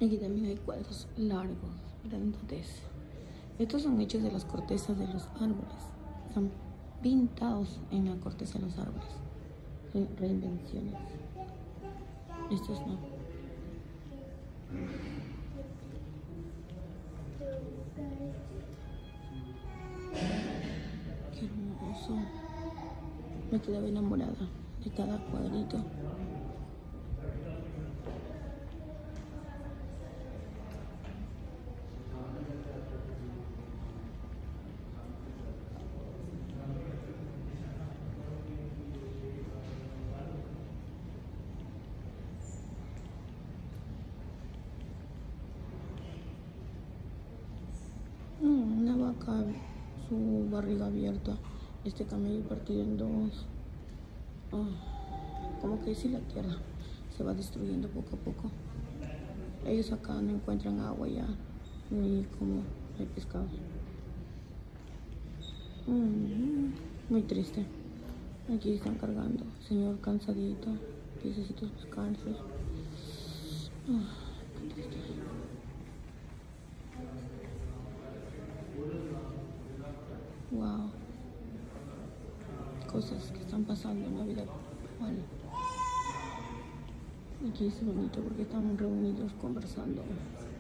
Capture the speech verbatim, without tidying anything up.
Aquí también hay cuadros largos, grandotes. Estos son hechos de las cortezas de los árboles. Están pintados en la corteza de los árboles. Son reinvenciones. Estos no. Qué hermoso. Me quedaba enamorada de cada cuadrito. Mm, una vaca, su barriga abierta, este camello partido en dos. Oh, como que si la tierra se va destruyendo poco a poco. Ellos acá no encuentran agua ya, ni como hay pescado. Mm, muy triste. Aquí están cargando. Señor cansadito, necesito descansos. Oh, qué triste. Wow. Cosas que están pasando en la vida. Bueno, aquí es bonito porque estamos reunidos conversando.